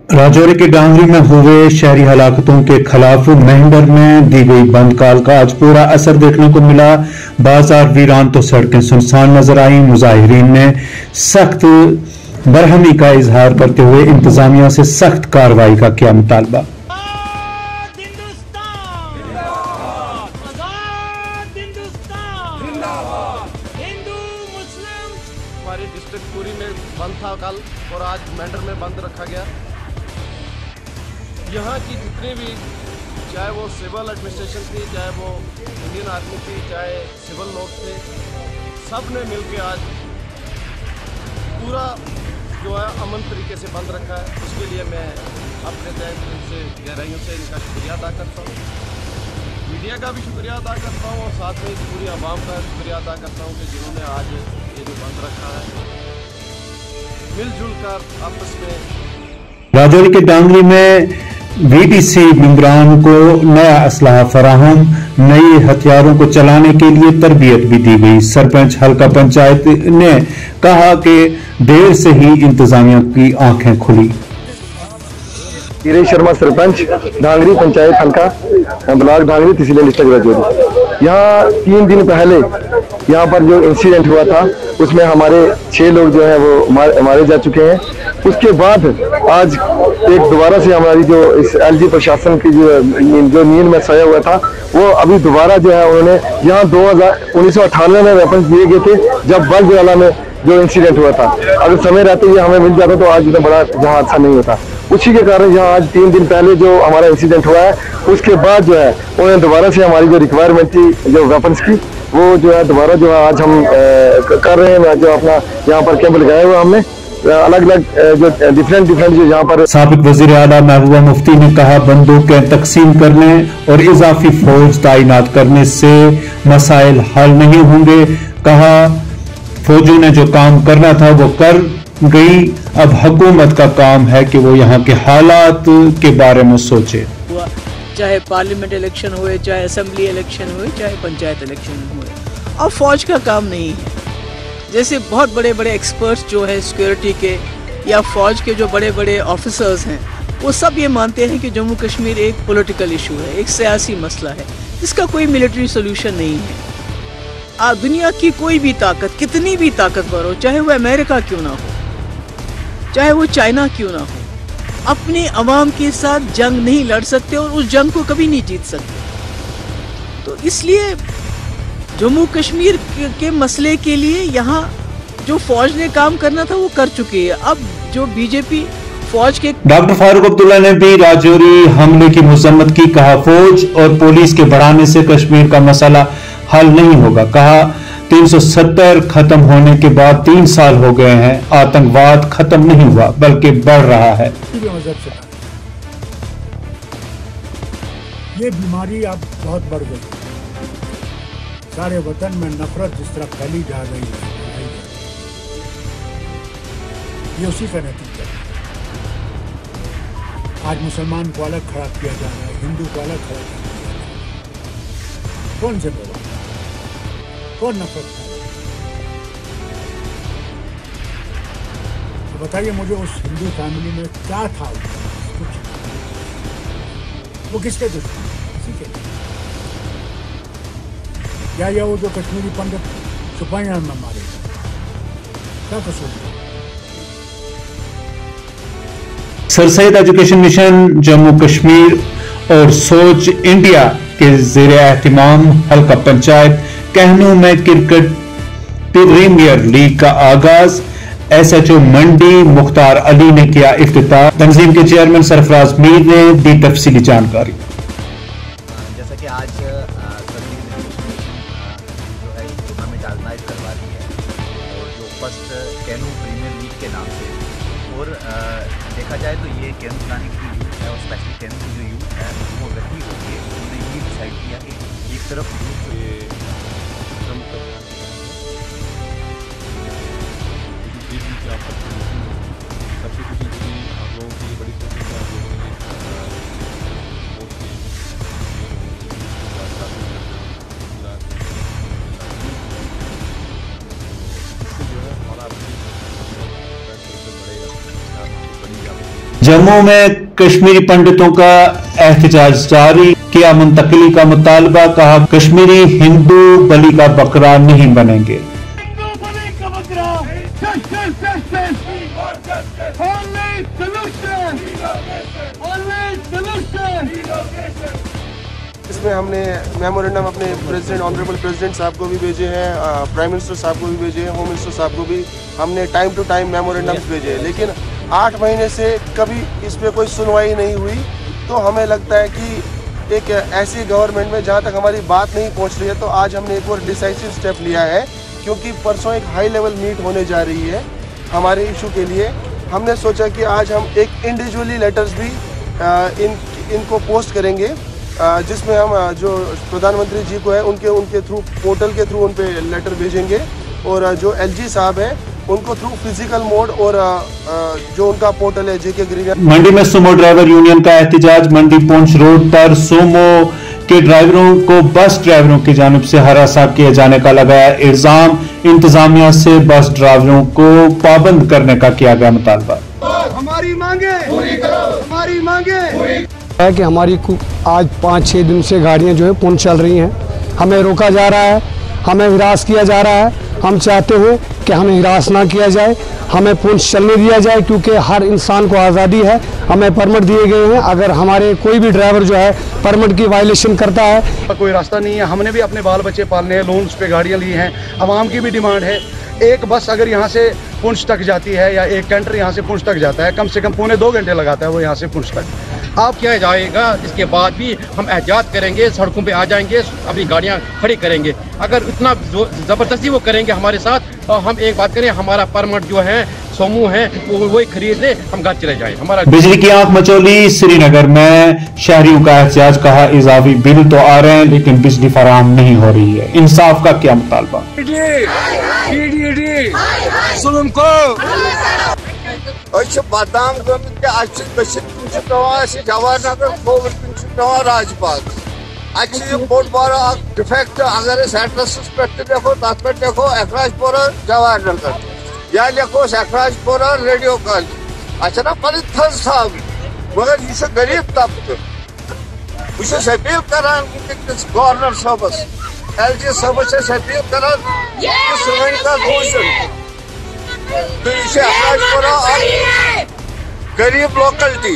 राजौरी के डांगरी में हुए शहरी हलाकतों के खिलाफ मेहंदर में दी गई बंद कॉल का आज पूरा असर देखने को मिला। बाजार वीरान तो सड़कें सुनसान नजर आईं। मुजाहिरीन ने सख्त बरहमी का इजहार करते हुए इंतजामिया से सख्त कार्रवाई का किया मुतालबा। हमारी डिस्ट्रिक्ट पूरी में बंद था कल और आज मेंढर में बंद रखा गया। यहाँ की जितनी भी, चाहे वो सिविल एडमिनिस्ट्रेशन थी, चाहे वो इंडियन आर्मी थी, चाहे सिविल लोग थे, सब ने मिल के आज पूरा जो है अमन तरीके से बंद रखा है। उसके लिए मैं अपने तहत दिल से गहराइयों से इनका शुक्रिया अदा करता हूँ। मीडिया का भी शुक्रिया अदा करता हूँ और साथ में पूरी आवाम का शुक्रिया अदा करता हूँ कि जिन्होंने आज ये जो बंद रखा है मिलजुल कर आपस में। राजौरी के डांगरी में वीडीसी मेंबरान को नया असलहा फराहम, नए हथियारों को चलाने के लिए तरबियत भी दी गई। सरपंच हल्का पंचायत ने कहा कि देर से ही इंतजामिया की आंखें खुली। वीरेश शर्मा सरपंच डांगरी पंचायत हल्का ब्लॉक डांगरी तहसील डिस्ट्रिक्ट राजौरी। यहाँ 3 दिन पहले यहाँ पर जो इंसिडेंट हुआ था उसमें हमारे 6 लोग जो है वो मारे जा चुके हैं। उसके बाद आज एक दोबारा से हमारी जो इस एलजी प्रशासन की जो नींद में सोया हुआ था वो अभी दोबारा जो है उन्होंने यहाँ 1998 में वेपन दिए गए थे जब बल्जवाला में जो इंसिडेंट हुआ था। अगर समय रहते हुए हमें मिल जाता तो आज इतना बड़ा यहाँ हादसा नहीं होता। उसी के कारण यहाँ आज 3 दिन पहले जो हमारा इंसिडेंट हुआ है उसके बाद जो है उन्होंने दोबारा से हमारी जो रिक्वायरमेंट थी जो वेपन्स की वो जो है दोबारा जो है आज हम कर रहे हैं। जो अपना यहाँ पर कैंप लगाया हुआ हमने अलग अलग जो डिफरेंट जो यहाँ पर। साबिक वजीर आला महबूबा मुफ्ती ने कहा बंदूकें तकसीम करने और इजाफी फौज तैनात करने से मसाइल हल नहीं होंगे। कहा फौजों ने जो काम करना था वो कर गई, अब हुकूमत का काम है कि वो यहाँ के हालात के बारे में सोचे। चाहे पार्लियामेंट इलेक्शन हुए, चाहे असेंबली इलेक्शन हुए, चाहे पंचायत इलेक्शन हुए, अब फौज का काम नहीं है। जैसे बहुत बड़े बड़े एक्सपर्ट्स जो है सिक्योरिटी के या फौज के जो बड़े बड़े ऑफिसर्स हैं वो सब ये मानते हैं कि जम्मू कश्मीर एक पॉलिटिकल इशू है, एक सियासी मसला है, इसका कोई मिलिट्री सोल्यूशन नहीं है। दुनिया की कोई भी ताकत, कितनी भी ताकतवर हो, चाहे वो अमेरिका क्यों ना हो, चाहे वो चाइना क्यों ना हो, अपने अवाम के साथ जंग नहीं लड़ सकते और उस जंग को कभी नहीं जीत सकते। तो इसलिए जम्मू कश्मीर के मसले के लिए यहाँ जो फौज ने काम करना था वो कर चुकी है। अब जो बीजेपी फौज के डॉक्टर फारूक अब्दुल्ला ने भी राजौरी हमले की मजम्मत की। कहा फौज और पुलिस के बढ़ाने से कश्मीर का मसला हल नहीं होगा। कहा 370 खत्म होने के बाद 3 साल हो गए हैं, आतंकवाद खत्म नहीं हुआ बल्कि बढ़ रहा है। ये बीमारी अब बहुत बढ़ गई, सारे वतन में नफरत जिस तरह फैली जा रही है ये उसी का नतीजा है। आज मुसलमान को अलग खड़ा किया जा रहा है, हिंदू को अलग खड़ा किया जा रहा है। कौन जिम्मेदार, कौन नफरत फैला? तो बताइए मुझे उस हिंदू फैमिली में क्या था, कुछ वो किसके दुश्मन, किसी के या वो जो कश्मीरी पंडित सिपाहियों में मारे क्या कसूर? Sir Syed education mission Jammu Kashmir और सोच इंडिया के ज़ेरे एहतिमाम हल्का पंचायत कहनू में क्रिकेट प्रीमियर लीग का आगाज। एसएचओ मंडी मुख्तार अली ने किया इफ्तिताह। तंजीम के चेयरमैन सरफराज मीर ने दी तफसीली जानकारी। जैसा कि आज सभी जो है टूर्नामेंट ऑर्गेनाइज करवा रही है और जो फर्स्ट कैनू प्रीमियर लीग के नाम से, और देखा जाए तो ये कैनू प्लानिंग की यूथ है और स्पेशली कैनू की जो यूथ है वो गति होगी। उन्होंने ये डिसाइड किया कि एक तरफ यूथ सबसे खुशी हुई आप लोगों की बड़ी सोच है आप लोगों ने जम्मू में कश्मीरी पंडितों का एहतजाज जारी, किया मुंतकिली का मुतालबा, कहा कश्मीरी हिंदू बलि का बकरा नहीं बनेंगे। इसमें हमने मेमोरेंडम अपने प्रेसिडेंट ऑनरेबल प्रेसिडेंट साहब को भी भेजे हैं, प्राइम मिनिस्टर साहब को भी भेजे हैं, होम मिनिस्टर साहब को भी हमने टाइम टू टाइम मेमोरेंडम्स भेजे हैं, लेकिन 8 महीने से कभी इस पर कोई सुनवाई नहीं हुई। तो हमें लगता है कि एक ऐसी गवर्नमेंट में जहाँ तक हमारी बात नहीं पहुँच रही है, तो आज हमने एक और डिसाइसिव स्टेप लिया है, क्योंकि परसों एक हाई लेवल मीट होने जा रही है हमारे इशू के लिए। हमने सोचा कि आज हम एक इंडिविजुअली लेटर्स भी इनको पोस्ट करेंगे, जिसमें हम जो प्रधानमंत्री जी को है उनके थ्रू पोर्टल के थ्रू उन पे लेटर भेजेंगे, और जो एलजी साहब है उनको थ्रू फिजिकल मोड और जो उनका पोर्टल है जेके ग्रीन। मंडी में सुमो ड्राइवर यूनियन का एहतजाज, मंडी पुंछ रोड पर सुमो के ड्राइवरों को बस ड्राइवरों की जानिब से हरासा किए जाने का लगाया इल्जाम, इंतजामिया से बस ड्राइवरों को पाबंद करने का किया गया मुतालबा। हमारी मांगे पूरी करो, हमारी मांगे है कि हमारी आज 5-6 दिन से गाड़ियां जो है पुंछ चल रही हैं, हमें रोका जा रहा है, हमें हिरास किया जा रहा है। हम चाहते हैं कि हमें हिरास ना किया जाए, हमें पुंछ चलने दिया जाए, क्योंकि हर इंसान को आज़ादी है। हमें परमिट दिए गए हैं, अगर हमारे कोई भी ड्राइवर जो है परमिट की वायलेशन करता है, कोई रास्ता नहीं है। हमने भी अपने बाल बच्चे पालने हैं, लोन्स पे गाड़ियाँ ली हैं, आवाम की भी डिमांड है। एक बस अगर यहाँ से पुंछ तक जाती है या एक कैंटर यहाँ से पुंछ तक जाता है, कम से कम 2.25 घंटे लगाता है वो यहाँ से पुंछ तक। आप किया जाएगा, इसके बाद भी हम एहतियात करेंगे, सड़कों पे आ जाएंगे, अपनी गाड़ियां खड़ी करेंगे। अगर इतना ज़बरदस्ती वो करेंगे हमारे साथ, तो हम एक बात करें, हमारा परमिट जो है सोमू है वो वही खरीद ले, हम घर चले जाएं। हमारा बिजली की आंख मचौली श्रीनगर में शहरियों का एहतजाज, कहा इजाफी बिल तो आ रहे हैं लेकिन बिजली फराहम नहीं हो रही है। इंसाफ का क्या मुतालबा? बदनाम जवाहरनगर कोविड पे राजबाग बोड़ बार डिफेक्ट। अगर एड्रेस पे देखो तथ पे देखो अखराजपुरा जवाहरनगर या लिखो अखराजपुरा रेडियो कॉलेज, अच्छा ना पल थज साहब, मगर यह गरीब तबकह। बस अपील करान गवर्नर साहबस, एलजी साहबस अपील करान अखराजपुरा गरीब लोकलिटी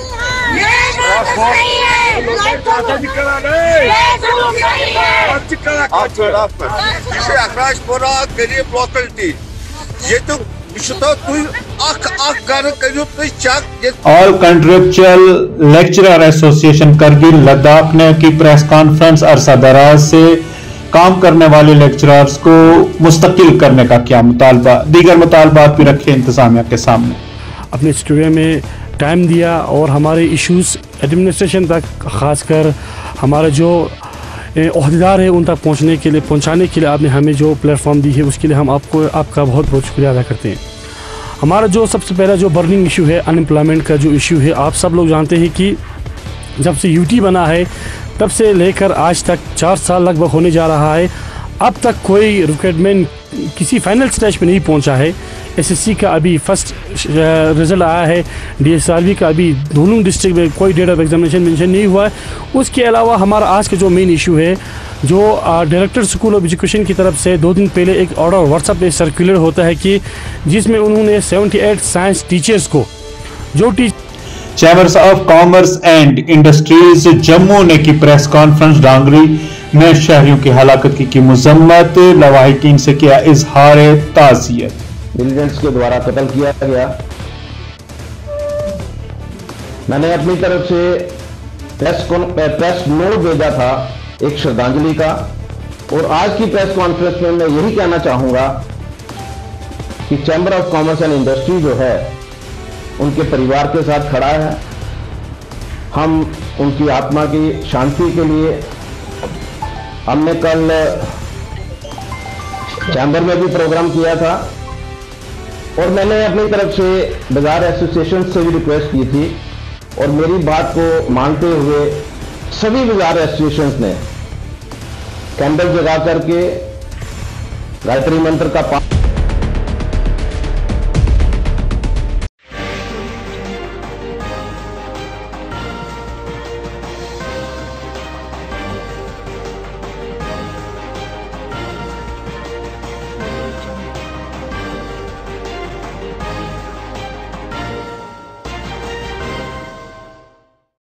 अखराजपुरा गरीब locality all contractual lecturer association Kargil Ladakh ने की प्रेस कॉन्फ्रेंस, अरसा दराज से काम करने वाले लेक्चरर्स को मुस्तकिल करने का क्या मुतालबा, दीगर मुतालबात भी रखे इंतजामिया के सामने। अपने स्टूडियो में टाइम दिया और हमारे इश्यूज एडमिनिस्ट्रेशन तक, खासकर हमारे जो ओहदेदार है उन तक पहुंचाने के लिए आपने हमें जो प्लेटफॉर्म दी है, उसके लिए हम आपका बहुत बहुत शुक्रिया अदा करते हैं। हमारा जो सबसे पहला जो बर्निंग इशू है अनएम्प्लॉयमेंट का जो इशू है, आप सब लोग जानते हैं कि जब से यूटी बना है तब से लेकर आज तक 4 साल लगभग होने जा रहा है, अब तक कोई रिक्रूटमेंट किसी फाइनल स्टेज पे नहीं पहुंचा है। एसएससी का अभी फर्स्ट रिजल्ट आया है, डीएसआरबी का अभी दुलुंग डिस्ट्रिक्ट में कोई डेट ऑफ एग्जामिनेशन मेंशन नहीं हुआ है। उसके अलावा हमारा आज का जो मेन इशू है, जो डायरेक्टर स्कूल ऑफ एजुकेशन की तरफ से 2 दिन पहले एक ऑर्डर व्हाट्सएप पे सर्कुलर होता है कि जिसमें उन्होंने 78 साइंस टीचर्स को जो chambers of commerce and industries Jammu ने की प्रेस कॉन्फ्रेंस, डांगरी में शहरियों की हलाकत की मजम्मत, लवाहिकीन से किया इजहार ताज़ियत। मिलिटेंट्स के द्वारा कत्ल किया गया। मैंने अपनी तरफ से प्रेस नोट भेजा था एक श्रद्धांजलि का, और आज की प्रेस कॉन्फ्रेंस में मैं यही कहना चाहूंगा कि chamber of commerce and industry जो है उनके परिवार के साथ खड़ा है। हम उनकी आत्मा की शांति के लिए हमने कल चैम्बर में भी प्रोग्राम किया था, और मैंने अपनी तरफ से बाजार एसोसिएशन से भी रिक्वेस्ट की थी, और मेरी बात को मानते हुए सभी बाजार एसोसिएशंस ने कैंडल जगा करके गायत्री मंत्र का